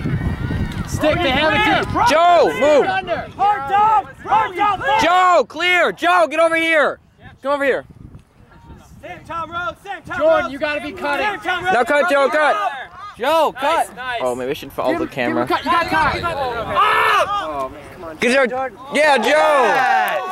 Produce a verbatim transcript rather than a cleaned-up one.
Stick, they have it deep. Joe, move. Hard down. Hard down. Joe, clear. Joe, get over here. Come over here. Same time road. Same time Jordan, you gotta be cutting. Now cut, Joe, cut. Joe, cut. Nice, nice. Oh, maybe I should follow the camera. You got cut. Oh, man, come on. Get Joe. Yeah, Joe.